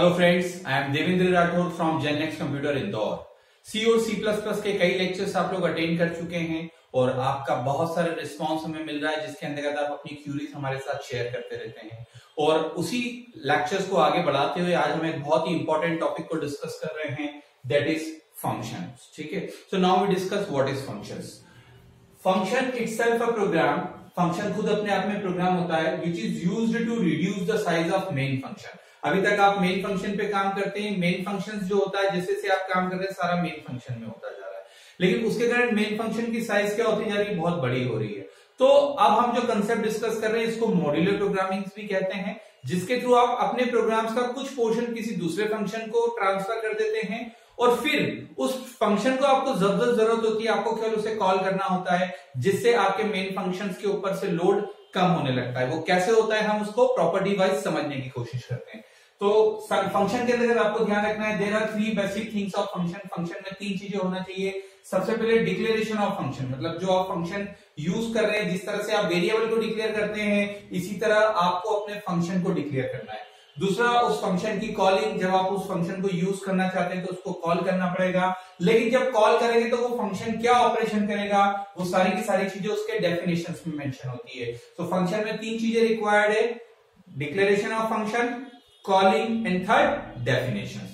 Hello friends, I am Devendra Rathore from GenNext computer Indore. C और C plus plus के कई lectures आप लोग अटेंड कर चुके हैं और आपका बहुत सारा रिस्पांस हमें मिल रहा है, जिसके अंतर्गत आप अपनी क्यूरीज हमारे साथ शेयर करते रहते हैं। और उसी लेक्चर्स को आगे बढ़ाते हुए आज हम एक बहुत ही इंपॉर्टेंट टॉपिक को डिस्कस कर रहे हैं, दैट इज फंक्शंस। ठीक है, so now we discuss what is functions. Function itself a program, function खुद अपने आप में प्रोग्राम होता है which is used to reduce the size of main function. अभी तक आप मेन फंक्शन पे काम करते हैं, मेन फंक्शन जो होता है जैसे से आप काम कर रहे हैं सारा मेन फंक्शन में होता जा रहा है, लेकिन उसके कारण मेन फंक्शन की साइज क्या होती जा रही है, बहुत बड़ी हो रही है। तो अब हम जो कंसेप्ट डिस्कस कर रहे हैं इसको मॉड्यूलर प्रोग्रामिंग भी कहते हैं, जिसके थ्रू आप अपने प्रोग्राम्स का कुछ पोर्शन किसी दूसरे फंक्शन को ट्रांसफर कर देते हैं और फिर उस फंक्शन को आपको जब जरूरत होती है आपको केवल उसे कॉल करना होता है, जिससे आपके मेन फंक्शंस के ऊपर से लोड कम होने लगता है। वो कैसे होता है हम उसको प्रॉपर्टी वाइज समझने की कोशिश करते हैं। तो फंक्शन के अंदर आपको ध्यान रखना है, there are three basic things of function. Function में तीन चीजें होना चाहिए। सबसे पहले डिक्लेरेशन ऑफ फंक्शन, मतलब जो आप फंक्शन यूज कर रहे हैं, जिस तरह से आप वेरिएबल को डिक्लेयर करते हैं इसी तरह आपको अपने फंक्शन को डिक्लेयर करना है। दूसरा, उस फंक्शन की कॉलिंग, जब आप उस फंक्शन को यूज करना चाहते हैं तो उसको कॉल करना पड़ेगा, लेकिन जब कॉल करेंगे तो वो फंक्शन क्या ऑपरेशन करेगा वो सारी की सारी चीजें उसके डेफिनेशंस में मेंशन होती है। तो फंक्शन में तीन चीजें रिक्वायर्ड है, declaration of function, calling and third definition.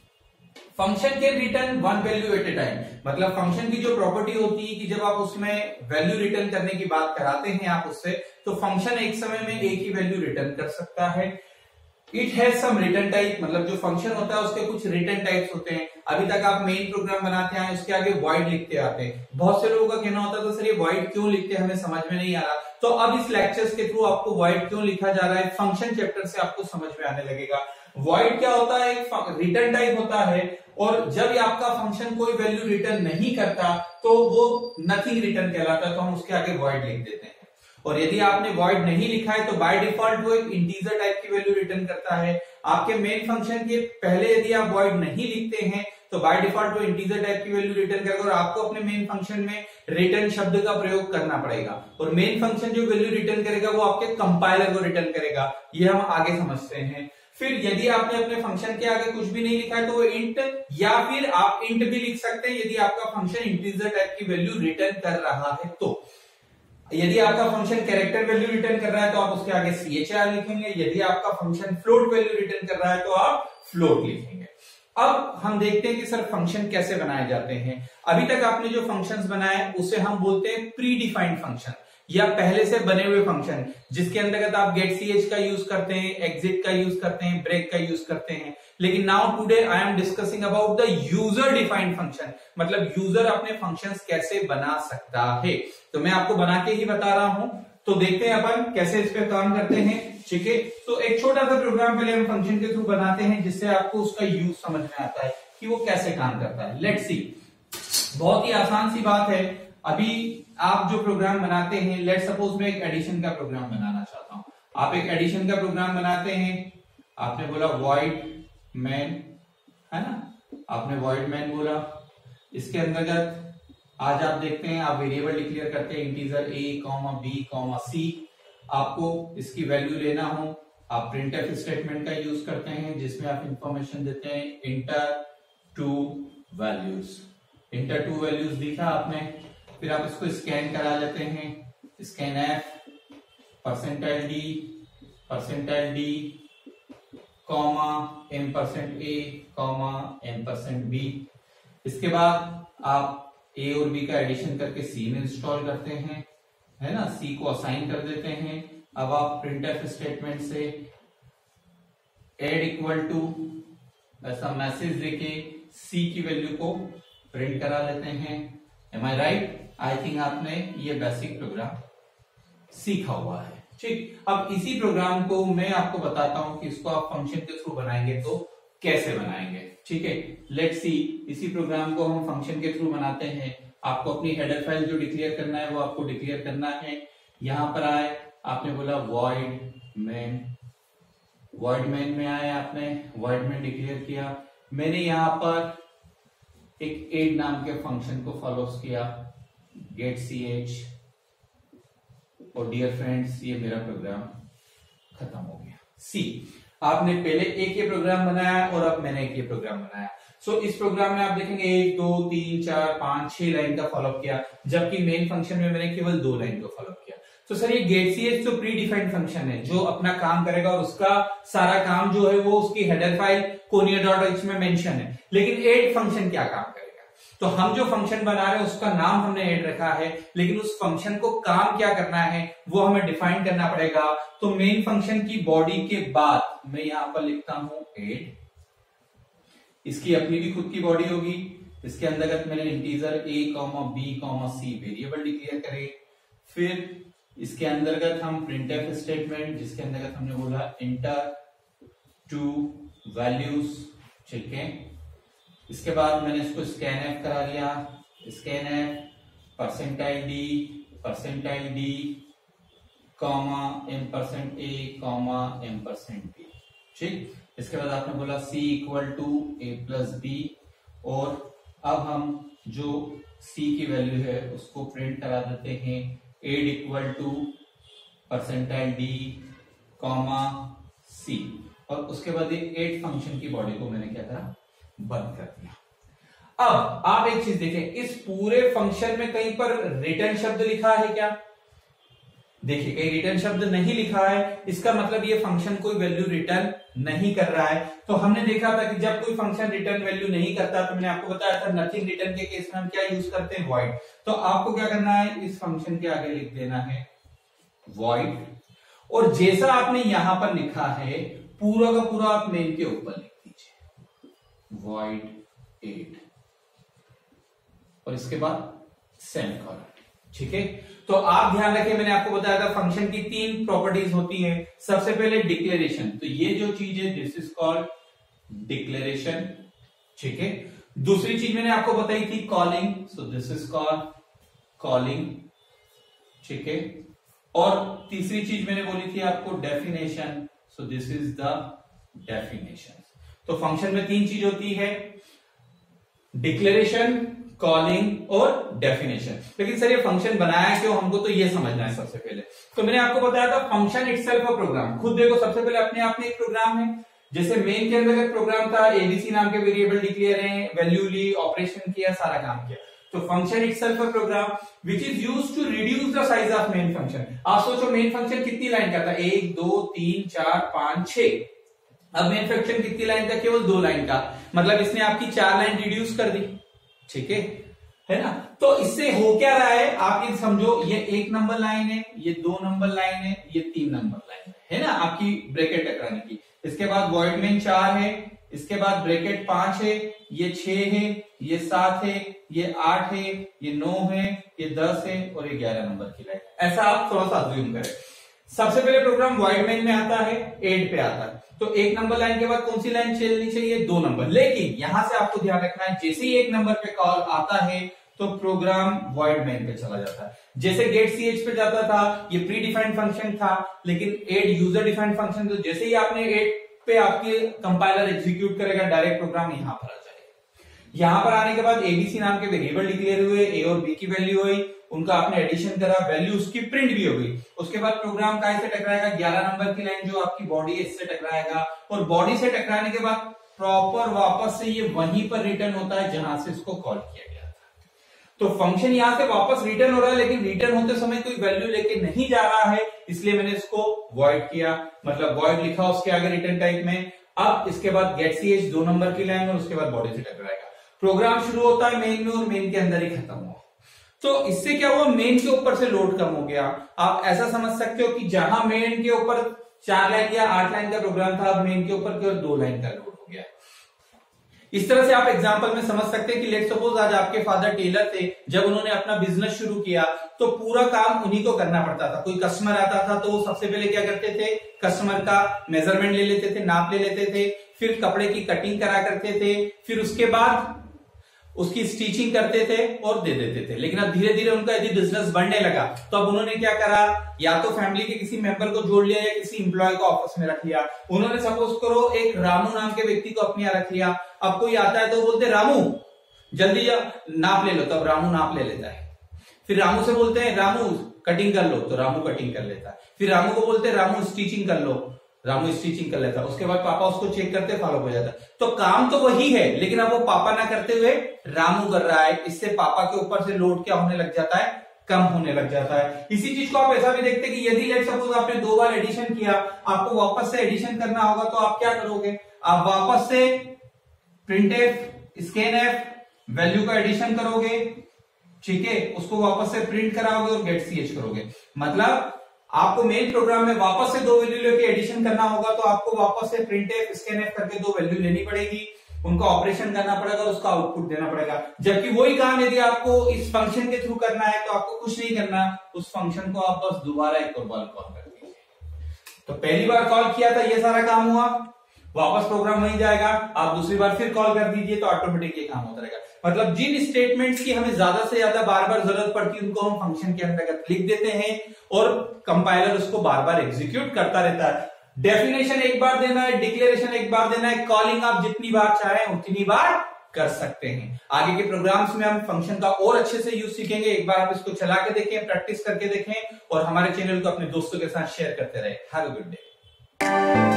Function के return one value at a time, मतलब फंक्शन की जो प्रॉपर्टी होती है कि जब आप उसमें वैल्यू रिटर्न करने की बात कराते हैं आप उससे, तो फंक्शन एक समय में एक ही वैल्यू रिटर्न कर सकता है। It has some return type, मतलब जो फंक्शन होता है उसके कुछ रिटर्न टाइप्स होते हैं। अभी तक आप मेन प्रोग्राम बनाते हैं उसके आगे वॉइड लिखते आते हैं। बहुत से लोगों का कहना होता है सर ये वॉइड क्यों लिखते हैं, हमें समझ में नहीं आ रहा। तो अब इस लेक्चर्स के थ्रू आपको वॉइड क्यों लिखा जा रहा है फंक्शन चैप्टर से आपको समझ में आने लगेगा। वॉइड क्या होता है, एक रिटर्न टाइप होता है, और जब आपका फंक्शन कोई वैल्यू रिटर्न नहीं करता तो वो नथिंग रिटर्न कहलाता है, तो हम उसके आगे वॉइड लिख देते हैं। और यदि आपने वॉइड नहीं लिखा है तो बाय डिफॉल्ट वो एक इंटीजर टाइप की वैल्यू रिटर्न करता है। आपके मेन फंक्शन के पहले यदि आप वॉइड नहीं लिखते हैं तो बाय डिफॉल्ट वो इंटीजर टाइप की वैल्यू रिटर्न करेगा और आपको अपने मेन फंक्शन में रिटर्न शब्द का प्रयोग करना पड़ेगा। और मेन फंक्शन जो वैल्यू रिटर्न करेगा वो आपके कंपाइलर को रिटर्न करेगा, ये हम आगे समझते हैं। फिर यदि आपने अपने फंक्शन के आगे कुछ भी नहीं लिखा है तो वो इंट, या फिर आप इंट भी लिख सकते हैं यदि आपका फंक्शन इंटीजर टाइप की वैल्यू रिटर्न कर रहा है। तो यदि आपका फंक्शन कैरेक्टर वैल्यू रिटर्न कर रहा है तो आप उसके आगे CHR लिखेंगे, यदि आपका फंक्शन फ्लोट वैल्यू रिटर्न कर रहा है तो आप फ्लोट लिखेंगे। अब हम देखते हैं कि सर फंक्शन कैसे बनाए जाते हैं। अभी तक आपने जो फंक्शंस बनाए उसे हम बोलते हैं प्री डिफाइंड फंक्शन, या पहले से बने हुए फंक्शन, जिसके अंतर्गत आप गेट ch का यूज करते हैं, एग्जिट का यूज करते हैं, ब्रेक का यूज करते हैं। लेकिन now today I am discussing about the user defined function, मतलब यूजर अपने फंक्शंस कैसे बना सकता है। तो मैं आपको बना के ही बता रहा हूं, तो देखते हैं अपन कैसे इस पे काम करते हैं। ठीक है, तो एक छोटा सा प्रोग्राम पहले हम फंक्शन के थ्रू बनाते हैं जिससे आपको उसका यूज समझ में आता है कि वो कैसे काम करता है। लेट्स सी, बहुत ही आसान सी बात है। अभी आप जो प्रोग्राम बनाते हैं, लेट्स सपोज मैं एक एडिशन का प्रोग्राम बनाना चाहता हूं। आप एक एडिशन का प्रोग्राम बनाते हैं, आपने बोला वॉइड मैन, है ना, आपने वॉइड मैन बोला। इसके अंतर्गत आज आप देखते हैं आप वेरिएबल डिक्लेयर करते हैं इंटीजर a, b, c। आपको इसकी वैल्यू लेना हो, आप प्रिंटफ स्टेटमेंट का यूज करते हैं जिसमें आप इंफॉर्मेशन देते हैं enter two values. Enter two values दिखा आपने, फिर आप इसको स्कैन करा लेते हैं, scan f, %d, comma %a, %b। इसके बाद आप a और b का एडिशन करके c में इंस्टॉल करते हैं, है ना, c को असाइन कर देते हैं। अब आप प्रिंटफ स्टेटमेंट से एड इक्वल टू ऐसा मैसेज देके c की वैल्यू को प्रिंट करा लेते हैं। Am I right? I think आपने ये बेसिक प्रोग्राम सीखा हुआ है। ठीक, अब इसी प्रोग्राम को मैं आपको बताता हूं कि इसको आप फंक्शन के थ्रू बनाएंगे तो कैसे बनाएंगे। ठीक है, लेट्स सी, इसी प्रोग्राम को हम फंक्शन के थ्रू बनाते हैं। आपको अपनी हेडर फाइल जो डिक्लेयर करना है वो आपको डिक्लेयर करना है। यहां पर आए, आपने बोला वॉइड मैन, वॉइड मैन में आए, आपने वॉइड मैन डिक्लेयर किया। मैंने यहां पर एक एड नाम के फंक्शन को फॉलो किया, गेट ch, और डियर फ्रेंड्स ये मेरा प्रोग्राम खत्म हो गया। सी, आपने पहले एक ये प्रोग्राम बनाया और अब मैंने एक ये प्रोग्राम बनाया। सो इस प्रोग्राम में आप देखेंगे 1 2 3 4 5 6 लाइन का फॉलोअप किया, जबकि मेन फंक्शन में मैंने केवल 2 लाइन का फॉलोअप किया। तो सर ये गेट सीएच तो प्री डिफाइंड फंक्शन है जो अपना काम करेगा और उसका सारा काम जो है वो उसकी हेडर फाइल कोनिया.h में मेंशन है, लेकिन ऐड फंक्शन क्या काम करेगा? तो हम जो फंक्शन बना रहे हैं उसका नाम हमने ऐड रखा है, लेकिन उस फंक्शन को काम क्या करना है वो हमें डिफाइन करना पड़ेगा। तो मेन फंक्शन की बॉडी के बाद मैं यहां पर लिखता हूं ऐड, इसकी अपनी भी खुद की बॉडी होगी, इसके अंतर्गत मैंने integer a, b, c variable declare करे, फिर इसके अंतर्गत हम प्रिंटफ स्टेटमेंट जिसके अंतर्गत हमने बोला इंटर टू वैल्यूज, ठीक है। इसके बाद मैंने इसको स्कैनएफ करा लिया, scanf percentile D comma %a comma %b, ठीक। इसके बाद आपने बोला c इक्वल टू a+b, और अब हम जो c की वैल्यू है उसको प्रिंट करा देते हैं add equal to %d comma c, और उसके बाद ये ऐड फंक्शन की बॉडी को मैंने क्या करा, बंद कर दिया। अब आप एक चीज देखें, इस पूरे फंक्शन में कहीं पर रिटर्न शब्द लिखा है क्या? देखिए कहीं रिटर्न शब्द नहीं लिखा है, इसका मतलब ये फंक्शन कोई वैल्यू रिटर्न नहीं कर रहा है। तो हमने देखा था कि जब कोई फंक्शन रिटर्न वैल्यू नहीं करता तो मैंने आपको बताया था नथिंग रिटर्न के केस में हम क्या यूज करते हैं, वॉइड। तो आपको क्या करना है, इस फंक्शन के आगे लिख देना है वॉइड, और जैसा आपने यहां पर लिखा है पूरा का पूरा आप मेन के ऊपर लिख दीजिए वॉइड ऐड, और इसके बाद सेमीकोलन, ठीक है। तो आप ध्यान रखें, मैंने आपको बताया था फंक्शन की 3 प्रॉपर्टीज होती हैं। सबसे पहले डिक्लेरेशन, तो ये जो चीज है दिस इज कॉल्ड डिक्लेरेशन, ठीक है। दूसरी चीज मैंने आपको बताई थी calling, so this is called calling, ठीक है। और तीसरी चीज मैंने बोली थी आपको definition, so this is the definition. तो फंक्शन में 3 चीज होती है, डिक्लेरेशन, कॉलिंग और डेफिनेशन। लेकिन सर ये फंक्शन बनाया क्यों, हमको तो ये समझना है सबसे पहले। तो मैंने आपको बताया था फंक्शन इटसेल्फ अ प्रोग्राम। खुद देखो सबसे पहले अपने आप में एक प्रोग्राम है, जैसे मेन के अंदर एक प्रोग्राम था, एबीसी नाम के वेरिएबल डिक्लेयर है, वैल्यू ली, ऑपरेशन किया, सारा काम किया। तो function itself a program which is used to reduce the size of main function. आप सोचो मेन फंक्शन कितनी लाइन का था, 1 2 3 4 5 6। अब मेन फंक्शन कितनी लाइन का, केवल 2 लाइन का, मतलब इसने आपकी 4 लाइन रिड्यूस कर दी, ठीक है ना। तो इससे हो क्या रहा है, आप ये समझो, ये 1 नंबर लाइन है, ये 2 नंबर लाइन है, ये 3 नंबर लाइन है ना, आपकी ब्रैकेट टकराने की। इसके बाद वॉइड मेन 4 है, इसके बाद ब्रैकेट 5 है, ये 6 है, ये 7 है, ये 8 है, ये 9 है, ये 10 है, और ये 11 नंबर की लाइन। ऐसा आप थोड़ा सा अज्यूम करें। सबसे पहले प्रोग्राम वॉइड मेन में आता है, ऐड पे आता है। तो 1 नंबर लाइन के बाद कौन सी लाइन चलनी चाहिए, 2 नंबर। लेकिन यहां से आपको ध्यान रखना है, जैसे ही 1 नंबर पे कॉल आता है तो प्रोग्राम वॉइड मेन पे चला जाता है। जैसे गेट सीएच पे जाता था, ये प्री डिफाइंड फंक्शन था, लेकिन ऐड यूजर डिफाइंड फंक्शन, तो जैसे ही आपने ऐड पे आपके कंपाइलर एग्जीक्यूट करेगा, डायरेक्ट प्रोग्राम यहां पर आ जाएगा। यहां पर आने के बाद एबीसी नाम के वेरिएबल डिक्लेयर हुए, ए और बी की वैल्यू हुई, उनका आपने एडिशन करा, वैल्यू उसकी प्रिंट भी हो गई। उसके बाद प्रोग्राम का से टकराएगा 11 नंबर की लाइन जो आपकी बॉडी है इससे टकराएगा, और बॉडी से टकराने के बाद प्रॉपर वापस से ये वहीं पर रिटर्न होता है जहां से इसको कॉल किया गया था। तो फंक्शन यहां से वापस रिटर्न हो रहा है, लेकिन रिटर्न होते समय कोई वैल्यू लेके नहीं जा रहा है, इसलिए मैंने इसको वॉइड किया, मतलब वॉइड लिखा उसके आगे रिटर्न टाइप में। अब इसके बाद गेट सीएच 2 नंबर की लाइन और उसके बाद बॉडी से टकराएगा। प्रोग्राम शुरू होता है मेन में और मेन के अंदर ही खत्म हुआ। तो इससे क्या हुआ, मेन के ऊपर से लोड कम हो गया। आप ऐसा समझ सकते हो कि जहां मेन के ऊपर 4 लाइन या 8 लाइन का प्रोग्राम था, अब मेन के ऊपर केवल 2 लाइन का लोड हो गया। इस तरह से आप एग्जांपल में समझ सकते हैं कि लेट्स सपोज आज आपके फादर टेलर थे, जब उन्होंने अपना बिजनेस शुरू किया तो पूरा काम उन्हीं को करना पड़ता था। कोई कस्टमर आता था तो वो सबसे पहले क्या करते थे, कस्टमर का मेजरमेंट ले लेते थे, नाप ले लेते थे, फिर कपड़े की कटिंग करा करते थे, फिर उसके बाद उसकी स्टिचिंग करते थे और दे देते थे। लेकिन अब धीरे धीरे उनका यदि बिजनेस बढ़ने लगा तो अब उन्होंने क्या करा, या तो फैमिली के किसी मेंबर को जोड़ लिया या किसी एम्प्लॉय को ऑफिस में रख लिया। उन्होंने सपोज करो एक रामू नाम के व्यक्ति को अपने यहाँ रख लिया। अब कोई आता है तो बोलते रामू जल्दी जा नाप ले लो, तो अब रामू नाप ले लेता है। फिर रामू से बोलते हैं रामू कटिंग कर लो, तो रामू कटिंग कर लेता है। फिर रामू को बोलते हैं रामू स्टिचिंग कर लो, रामू स्टिचिंग कर लेता, उसके बाद पापा उसको चेक करते, फॉलो हो जाता। तो काम तो वही है, लेकिन अब वो पापा ना करते हुए रामू कर रहा है। इससे पापा के ऊपर से लोड क्या होने लग जाता है, कम होने लग जाता है। इसी चीज को आप ऐसा भी देखते हैं कि यदि लेट सपोज आपने 2 बार एडिशन किया, आपको वापस से एडिशन करना होगा, तो आप क्या करोगे, आप वापस से प्रिंटफ, स्कैनफ, वैल्यू का एडिशन करोगे, ठीक है, उसको वापस से प्रिंट कराओगे और गेट सीएच करोगे। मतलब आपको मेन प्रोग्राम में वापस से 2 वैल्यू लेके एडिशन करना होगा, तो आपको वापस से प्रिंटफ, स्कैनफ करके 2 वैल्यू लेनी पड़ेगी, उनका ऑपरेशन करना पड़ेगा और उसका आउटपुट देना पड़ेगा। जबकि वही काम यदि आपको इस फंक्शन के थ्रू करना है, तो आपको कुछ नहीं करना, उस फंक्शन को आप बस दोबारा एक और बार कॉल कर दीजिए। तो पहली बार कॉल किया था, ये सारा काम हुआ, वापस प्रोग्राम नहीं जाएगा, आप दूसरी बार फिर कॉल कर दीजिए, तो ऑटोमेटिक ये काम होता रहेगा। मतलब जिन स्टेटमेंट्स की हमें ज्यादा से ज्यादा बार बार जरूरत पड़ती है, उनको हम फंक्शन के अंतर्गत लिख देते हैं और कंपाइलर उसको बार बार एग्जीक्यूट करता रहता है। डेफिनेशन एक बार देना है, डिक्लेरेशन एक बार देना है, कॉलिंग आप जितनी बार चाहें उतनी बार कर सकते हैं। आगे के प्रोग्राम्स में हम फंक्शन का और अच्छे से यूज सीखेंगे। एक बार आप इसको चला के देखें, प्रैक्टिस करके देखें और हमारे चैनल को अपने दोस्तों के साथ शेयर करते रहे। Have a good day.